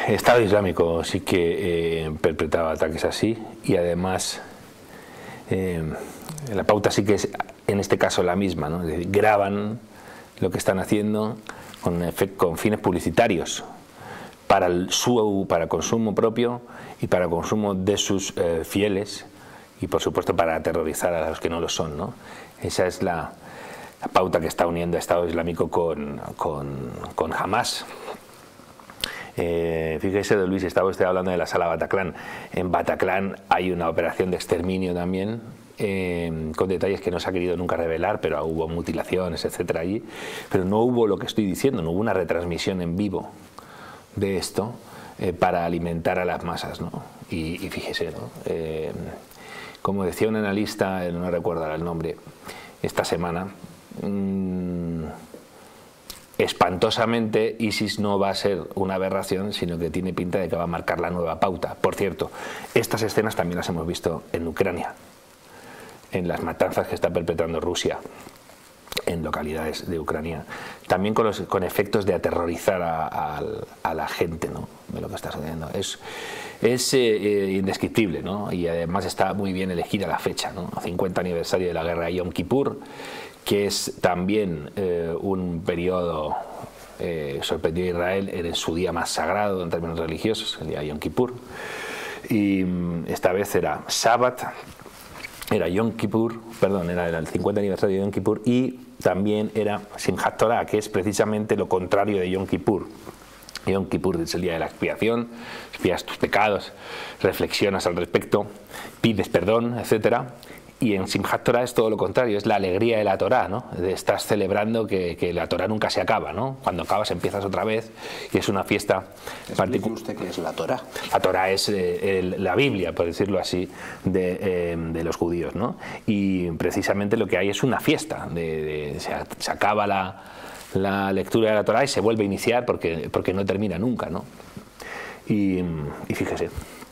Estado Islámico sí que perpetraba ataques así, y además la pauta sí que es en este caso la misma, ¿no? Es decir, graban lo que están haciendo con fines publicitarios para consumo propio y para consumo de sus fieles, y por supuesto para aterrorizar a los que no lo son, ¿no? Esa es la pauta que está uniendo a Estado Islámico con Hamás. Fíjese, don Luis, estaba usted hablando de la sala Bataclan. En Bataclan hay una operación de exterminio también, con detalles que no se ha querido nunca revelar, pero hubo mutilaciones, etcétera, allí. Pero no hubo lo que estoy diciendo, no hubo una retransmisión en vivo de esto para alimentar a las masas, ¿no? Y fíjese, ¿no? Como decía un analista, no recuerdo ahora el nombre, esta semana, espantosamente ISIS no va a ser una aberración, sino que tiene pinta de que va a marcar la nueva pauta. Por cierto, estas escenas también las hemos visto en Ucrania, en las matanzas que está perpetrando Rusia en localidades de Ucrania, también con efectos de aterrorizar a la gente, ¿no?, de lo que está sucediendo. Es indescriptible, ¿no? Y además está muy bien elegida la fecha, ¿no? 50 aniversario de la guerra de Yom Kippur, que es también un periodo sorprendió a Israel en su día más sagrado en términos religiosos, el día de Yom Kippur, y esta vez era Shabbat, era Yom Kippur, perdón, era el 50 aniversario de Yom Kippur, y también era Simchat Torah, que es precisamente lo contrario de Yom Kippur. Yom Kippur es el día de la expiación, expias tus pecados, reflexionas al respecto, pides perdón, etcétera. Y en Simchat Torah es todo lo contrario, es la alegría de la Torah, ¿no? Estás celebrando que la Torah nunca se acaba, ¿no? Cuando acabas empiezas otra vez, y es una fiesta particular. ¿Usted qué es la Torah? La Torah es la Biblia, por decirlo así, de los judíos, ¿no? Y precisamente lo que hay es una fiesta, se acaba la lectura de la Torah y se vuelve a iniciar porque no termina nunca, ¿no? Y fíjese.